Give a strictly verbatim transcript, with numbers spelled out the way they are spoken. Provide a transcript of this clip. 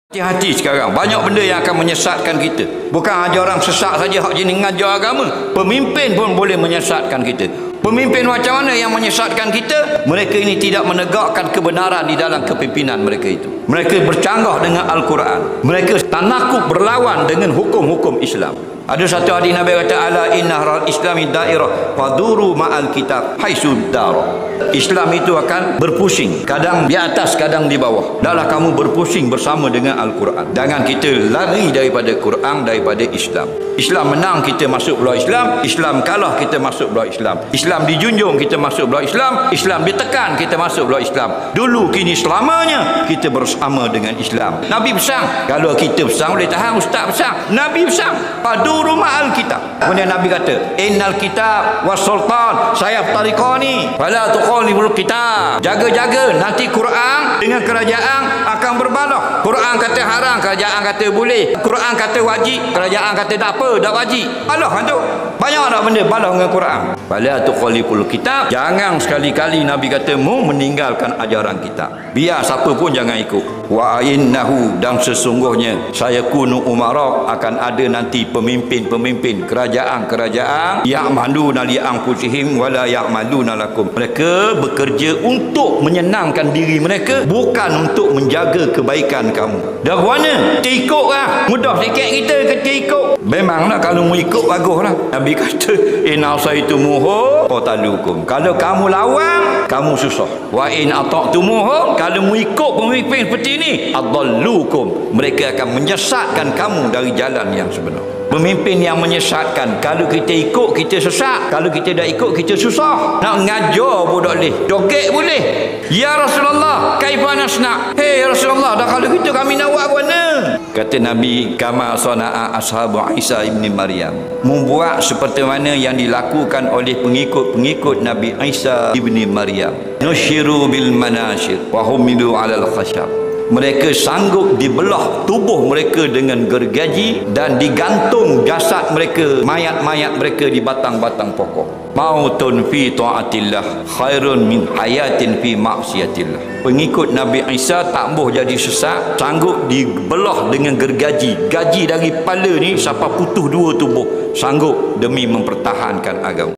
Hati-hati sekarang, banyak benda yang akan menyesatkan kita. Bukan aja orang sesat saja hak jenis mengajar agama, pemimpin pun boleh menyesatkan kita. Pemimpin macam mana yang menyesatkan kita? Mereka ini tidak menegakkan kebenaran di dalam kepimpinan mereka itu. Mereka bercanggah dengan Al-Quran. Mereka tanakub berlawan dengan hukum-hukum Islam. Ada satu hadis Nabi kata, ala inna islami dairah faduru ma'al kitab haitsu dara. Islam itu akan berpusing, kadang di atas, kadang di bawah. Dahlah kamu berpusing bersama dengan Al-Quran. Jangan kita lari daripada Quran, daripada Islam. Islam menang, kita masuk belah Islam. Islam kalah, kita masuk belah Islam. Islam dijunjung, kita masuk belah Islam. Islam ditekan, kita masuk belah Islam. Dulu, kini, selamanya kita bersama dengan Islam. Nabi pesan, kalau kita pesan boleh tahan, ustaz pesan. Nabi pesan, faduru ma'al kitab. Kemudian Nabi kata, innal kitab was sultan saya tariqani fala tuqalibul kitab. Jaga-jaga, nanti Quran dengan kerajaan akan berbalah. Quran kata haram, kerajaan kata boleh. Quran kata wajib, kerajaan kata tak apa, tak wajib. Balah tu. Banyak tak benda balah dengan Quran. Fala tuqalibul kitab. Jangan sekali-kali Nabi kata mu meninggalkan ajaran kita. Biar siapa pun jangan ikut. Wa innahu, dan sesungguhnya saya kunu umara, akan ada nanti pemimpin-pemimpin kerajaan-kerajaan ya'maluna li anfusihim wala ya'maluna lakum. Mereka bekerja untuk menyenangkan diri mereka, bukan untuk menjaga kebaikan kamu. Dah mana? Ikutlah. Mudah sikit kita kata ikut. Memanglah kalau mu ikut baguslah. Nabi kata inna saitumuhu qatalukum. Kalau kamu lawan, kamu susah. Wa in ata'tumuhu, kalau mu ikut pemimpin seperti ini, adallukum, mereka akan menyesatkan kamu dari jalan yang sebenar. Pemimpin yang menyesatkan, kalau kita ikut kita sesat, kalau kita dah ikut kita susah. Nak ngajar pun tak boleh, joget boleh. Ya Rasulullah, kaifa nasna? Hei Rasulullah, dah kalau gitu kami nak buat mana? Kata Nabi, kama sana'a ashabu Isa ibn Maryam, membuat seperti mana yang dilakukan oleh pengikut-pengikut Nabi Isa ibn Maryam. Nushiru bil manashir wa humilu alal khashab. Mereka sanggup dibelah tubuh mereka dengan gergaji dan digantung jasad mereka, mayat-mayat mereka di batang-batang pokok. Mautun fi ta'atillah khairun min hayatin fi maksiatillah. Pengikut Nabi Isa tak boleh jadi sesat, sanggup dibelah dengan gergaji. Gaji dari kepala ni sampai putus dua tubuh, sanggup demi mempertahankan agama.